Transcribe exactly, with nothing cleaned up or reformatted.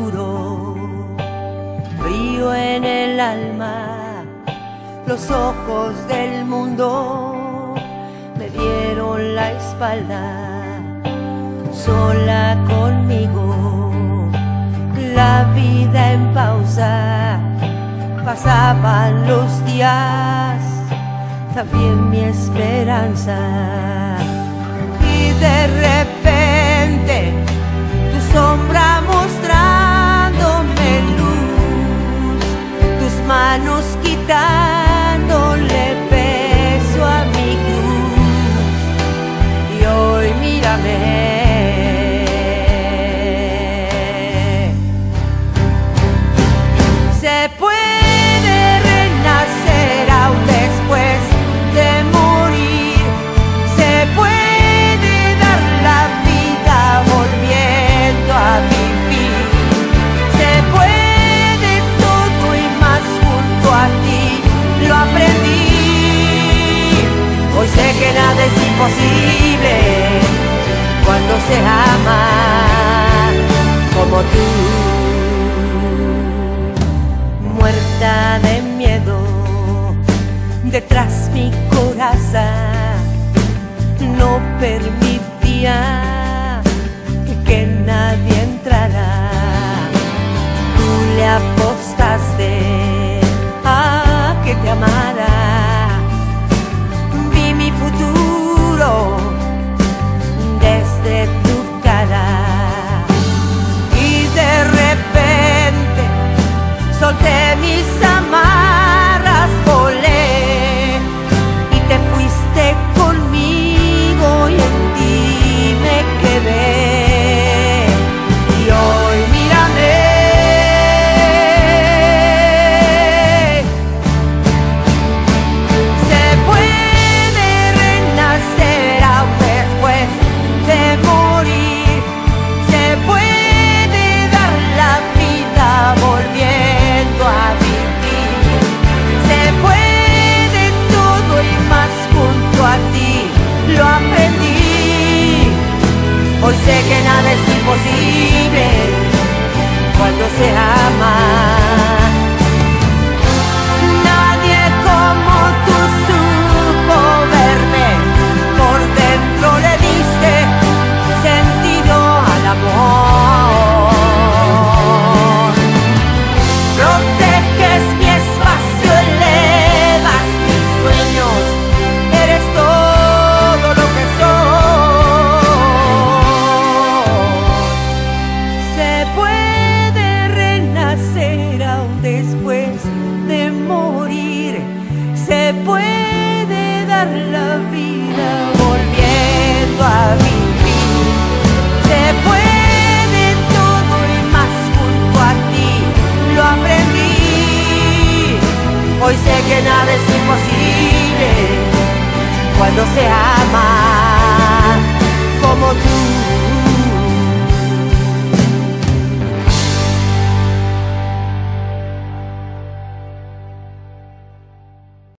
oscuro, frío en el alma, los ojos del mundo me dieron la espalda, sola conmigo, la vida en pausa, pasaban los días, también mi esperanza, y de repente tu sombra mostrándome luz, tus manos quitándole peso a mi cruz, y hoy mírame, se puede renacer aún después de morir, se puede dar la vida volviendo a vivir, se puede todo y más junto a ti, lo aprendí. Hoy sé que nada es imposible cuando se ama como tú. Muerta de miedo, detrás mi corazón no permitía que nadie entrara. Tú le apostaste a que te amara. Vi mi futuro desde tu cara y de repente solté mis amarras, volé y te fuiste conmigo y en ti me quedé. Y hoy mírame, se puede renacer aún después de morir, se puede dar la vida volviendo a vivir, se puede todo y más junto a ti, lo aprendí. Hoy sé que nada es imposible cuando se ama. Nadie como tú supo verme, por dentro le diste sentido al amor. Proteges mi espacio, elevas mis sueños, eres todo lo que soy. Se puede renacer aún después de morir, se puede dar la vida volviendo a vivir, se puede todo y más junto a ti, lo aprendí. Hoy sé que nada es imposible cuando se ama como tú.